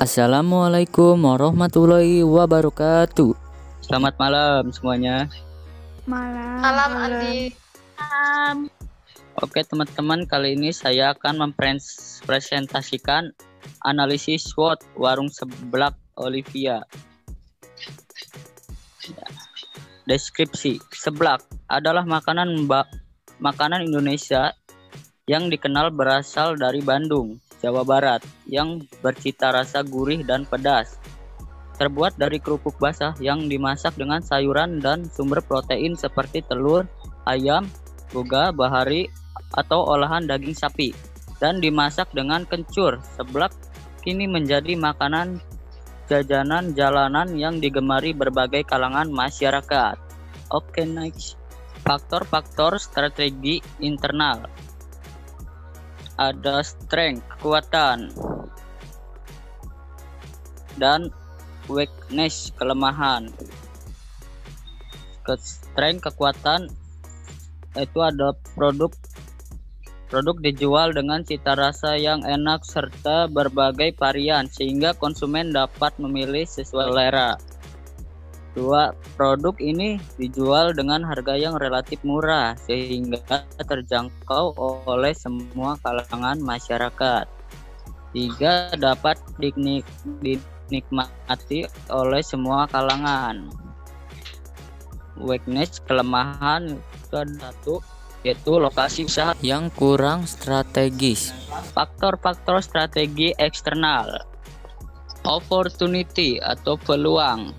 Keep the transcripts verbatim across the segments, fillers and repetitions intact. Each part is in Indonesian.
Assalamualaikum warahmatullahi wabarakatuh. Selamat malam semuanya. Malam. Malam Andi. Malam. Oke teman-teman, kali ini saya akan mempresentasikan analisis SWOT warung seblak Olivia. Deskripsi: seblak adalah makanan mbak makanan Indonesia yang dikenal berasal dari Bandung, Jawa Barat, yang bercita rasa gurih dan pedas. Terbuat dari kerupuk basah yang dimasak dengan sayuran dan sumber protein seperti telur, ayam, boga, bahari, atau olahan daging sapi, dan dimasak dengan kencur. Seblak kini menjadi makanan jajanan jalanan yang digemari berbagai kalangan masyarakat. Oke, next. Faktor-faktor strategi internal. Ada strength, kekuatan, dan weakness, kelemahan. Ke strength, kekuatan itu ada produk produk dijual dengan cita rasa yang enak serta berbagai varian sehingga konsumen dapat memilih sesuai selera. Dua, produk ini dijual dengan harga yang relatif murah sehingga terjangkau oleh semua kalangan masyarakat. Tiga, dapat dinik, dinikmati oleh semua kalangan. Weakness, kelemahan itu ada satu, yaitu lokasi usaha yang kurang strategis. Faktor-faktor strategi eksternal. Opportunity atau peluang.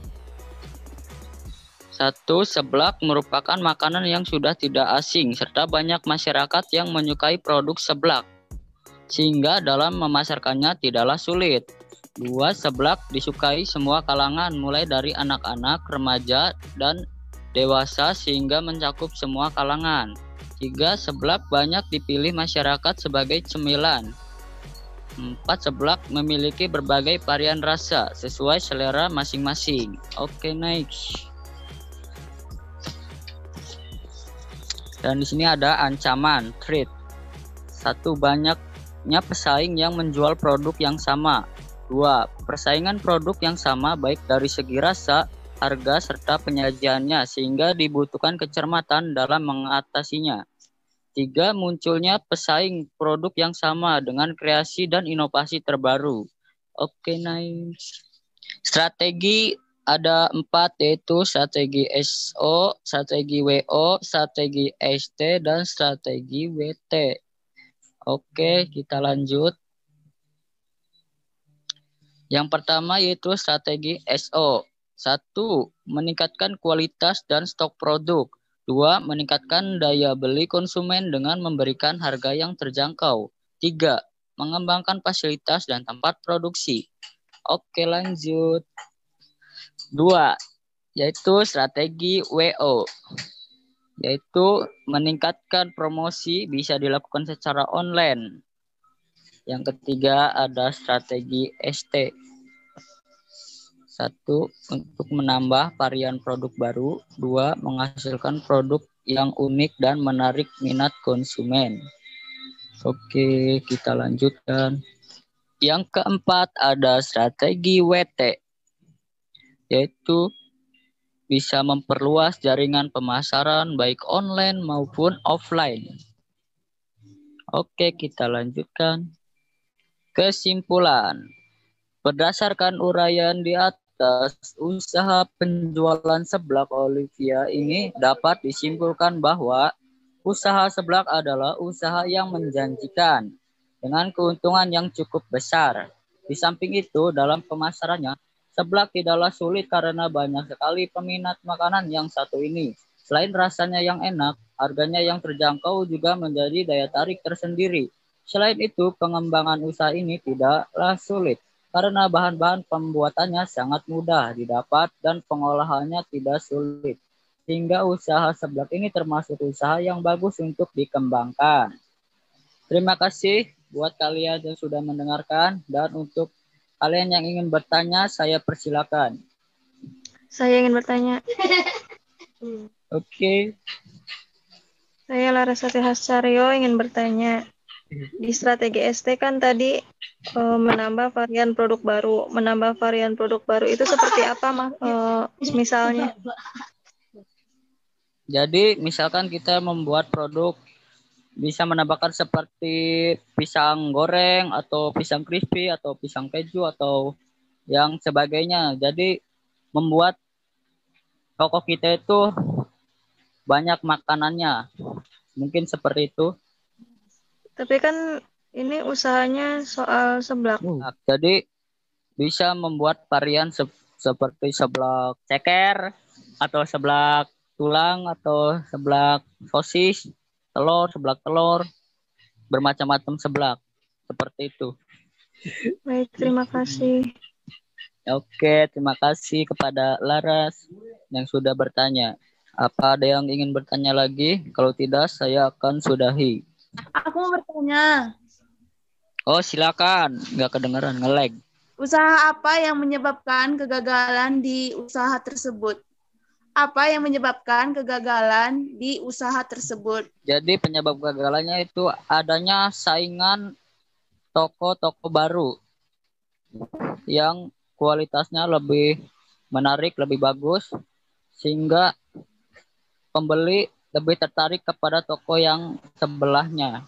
Satu, seblak merupakan makanan yang sudah tidak asing serta banyak masyarakat yang menyukai produk seblak sehingga dalam memasarkannya tidaklah sulit. Dua, seblak disukai semua kalangan mulai dari anak-anak, remaja, dan dewasa sehingga mencakup semua kalangan. Tiga, seblak banyak dipilih masyarakat sebagai cemilan. Empat, seblak memiliki berbagai varian rasa sesuai selera masing-masing. Oke, next. Dan di sini ada ancaman, threat. Satu, banyaknya pesaing yang menjual produk yang sama. Dua, persaingan produk yang sama baik dari segi rasa, harga, serta penyajiannya sehingga dibutuhkan kecermatan dalam mengatasinya. Tiga, munculnya pesaing produk yang sama dengan kreasi dan inovasi terbaru. Oke, nice. Strategi ada empat, yaitu strategi S O, strategi W O, strategi S T, dan strategi W T. Oke, kita lanjut. Yang pertama yaitu strategi S O. Satu, meningkatkan kualitas dan stok produk. Dua, meningkatkan daya beli konsumen dengan memberikan harga yang terjangkau. Tiga, mengembangkan fasilitas dan tempat produksi. Oke, lanjut. Dua, yaitu strategi W O, yaitu meningkatkan promosi bisa dilakukan secara online. Yang ketiga ada strategi S T. Satu, untuk menambah varian produk baru. Dua, menghasilkan produk yang unik dan menarik minat konsumen. Oke, kita lanjutkan. Yang keempat ada strategi W T, yaitu bisa memperluas jaringan pemasaran baik online maupun offline. Oke, kita lanjutkan. Kesimpulan. Berdasarkan uraian di atas, usaha penjualan seblak Olivia ini dapat disimpulkan bahwa usaha seblak adalah usaha yang menjanjikan dengan keuntungan yang cukup besar. Di samping itu, dalam pemasarannya, seblak tidaklah sulit karena banyak sekali peminat makanan yang satu ini. Selain rasanya yang enak, harganya yang terjangkau juga menjadi daya tarik tersendiri. Selain itu, pengembangan usaha ini tidaklah sulit karena bahan-bahan pembuatannya sangat mudah didapat dan pengolahannya tidak sulit. Sehingga usaha seblak ini termasuk usaha yang bagus untuk dikembangkan. Terima kasih buat kalian yang sudah mendengarkan, dan untuk kalian yang ingin bertanya, saya persilakan. Saya ingin bertanya. Oke. Saya Larasati Hasaryo ingin bertanya. di strategi S T kan tadi eh, menambah varian produk baru. Menambah varian produk baru itu seperti apa, Mas? Eh, misalnya. Jadi misalkan kita membuat produk bisa menambahkan seperti pisang goreng atau pisang crispy atau pisang keju atau yang sebagainya. Jadi membuat toko kita itu banyak makanannya. Mungkin seperti itu. Tapi kan ini usahanya soal seblak. Nah, jadi bisa membuat varian se- seperti seblak ceker atau seblak tulang atau seblak sosis, telur, seblak telur, bermacam-macam seblak. Seperti itu. Baik, terima kasih. Oke, terima kasih kepada Laras yang sudah bertanya. Apa ada yang ingin bertanya lagi? Kalau tidak, saya akan sudahi. Aku mau bertanya, Oh, silakan. Nggak kedengeran, nge-lag. usaha apa yang menyebabkan kegagalan di usaha tersebut? Apa yang menyebabkan kegagalan di usaha tersebut? Jadi penyebab kegagalannya itu adanya saingan toko-toko baru yang kualitasnya lebih menarik, lebih bagus, sehingga pembeli lebih tertarik kepada toko yang sebelahnya.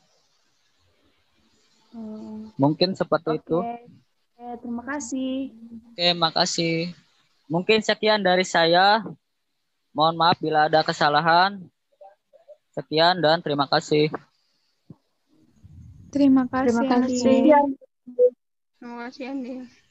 Hmm, Mungkin seperti Oke, itu. Oke, terima kasih. Oke, makasih. Mungkin sekian dari saya. Mohon maaf bila ada kesalahan. Sekian dan terima kasih. Terima Terima kasih, kasih. Andi. Terima kasih, Andi.